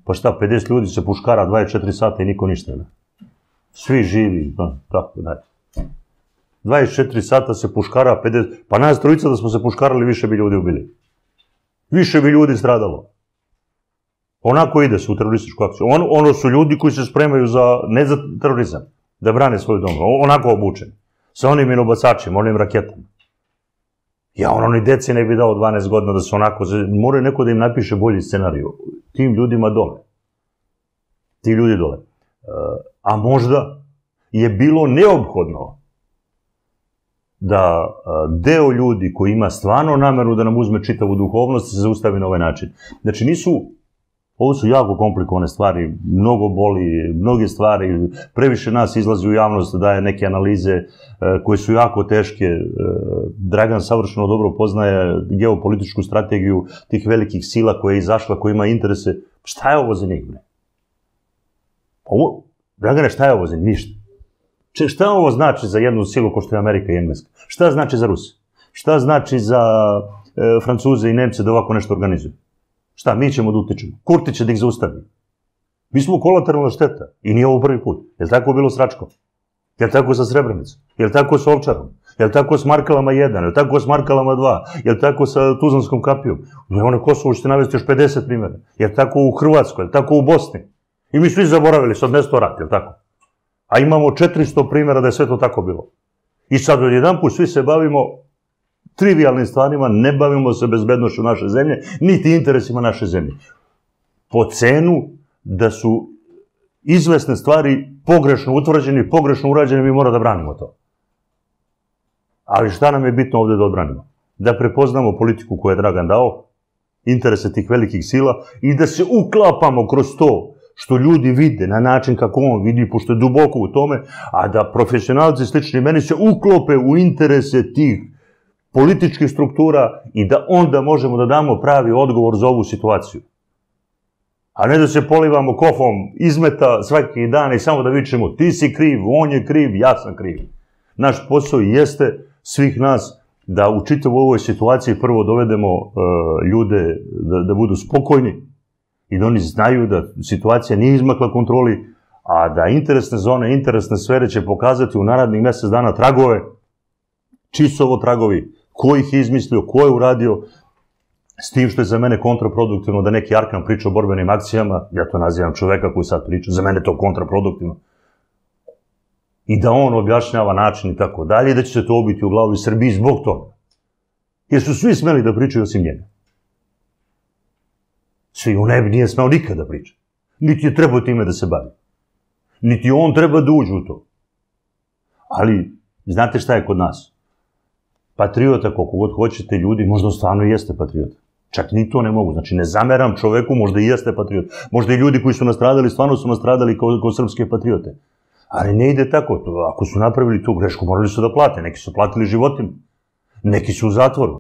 Pa šta, 50 ljudi se puškara 24 sata i niko ništa, ne? Svi živi, tako, daj. 24 sata se puškara, 50... Pa nas trojica da smo se puškarali, više bi ljudi ubili. Više bi ljudi stradalo. Onako ide se u terorističku akciju. Ono su ljudi koji se spremaju ne za terorizam, da brane svoj dom. Onako obučeni. Sa onim minobacačima, onim raketama. Ja ni deci ne bi dao 12 godina da se onako... Mora neko da im napiše bolji scenariju. Tim ljudima dole. Ti ljudi dole. A možda je bilo neophodno da deo ljudi koji ima stvarno nameru da nam uzme čitavu duhovnost se zaustavi na ovaj način. Znači ovo su jako komplikovane stvari, mnogo boli, mnoge stvari, previše nas izlazi u javnost da daje neke analize koje su jako teške. Dragan savršeno dobro poznaje geopolitičku strategiju tih velikih sila koja je izašla, koja ima interese. Šta je ovo za njih, bre? Dragane, šta je ovo za njih? Ništa. Šta ovo znači za jednu silu ko što je Amerika i Engleska? Šta znači za Ruse? Šta znači za Francuze i Nemce da ovako nešto organizuju? Šta, mi ćemo da utičemo? Kurti će da ih zaustavi. Mi smo kolateralna šteta. I nije ovo prvi put. Je li tako bilo s Račkom? Je li tako sa Srebrenicom? Je li tako s Ovčarom? Je li tako s Markalama 1? Je li tako s Markalama 2? Je li tako sa Tuzlanskom kapijom? Na Kosovu ćete navesti još 50 primjera. Je li tako u Hrvatskoj? Je li tako u Bosni? I mi svi zaboravili, sad nesto rat, je li tako? A imamo 400 primjera da je sve to tako bilo. I sad odjedan put svi se bavimo trivialnim stvarima, ne bavimo se bezbednošću naše zemlje, niti interesima naše zemlje. Po cenu da su izvesne stvari pogrešno utvrđene, pogrešno urađene, mi moramo da branimo to. Ali šta nam je bitno ovde da odbranimo? Da prepoznamo politiku koju je Dragan dao, interese tih velikih sila i da se uklapamo kroz to što ljudi vide na način kako on vidi, pošto je duboko u tome, a da profesionalci slični meni se uklope u interese tih političkih struktura i da onda možemo da damo pravi odgovor za ovu situaciju. A ne da se polivamo kofom izmeta svaki dan i samo da vičemo ti si kriv, on je kriv, ja sam kriv. Naš posao jeste svih nas da u čitavu ovoj situaciji prvo dovedemo ljude da budu spokojni i da oni znaju da situacija nije izmakla kontroli, a da interesne zone, interesne sfere će pokazati u narednih mesec dana tragove, čiji su ovo tragovi, ko ih je izmislio, ko je uradio, s tim što je za mene kontraproduktivno da neki Arkan priča o borbenim akcijama, ja to nazivam čoveka koji sad priča, za mene je to kontraproduktivno. I da on objašnjava način i tako dalje, i da će se to obiti u glavi Srbiji zbog toga. Jer su svi smeli da pričaju osim njega. Svi, on nije smeo nikada da priča. Niti je trebao time da se bavi. Niti on treba da uđe u to. Ali, znate šta je kod nas? Patriota, koliko god hoćete ljudi, možda stvarno i jeste patriota. Čak ni to ne mogu. Znači, ne zameram čoveku, možda i jeste patriot. Možda i ljudi koji su nastradali, stvarno su nastradali kao srpske patriote. Ali ne ide tako. Ako su napravili tu grešku, morali su da plate. Neki su platili životima. Neki su u zatvoru.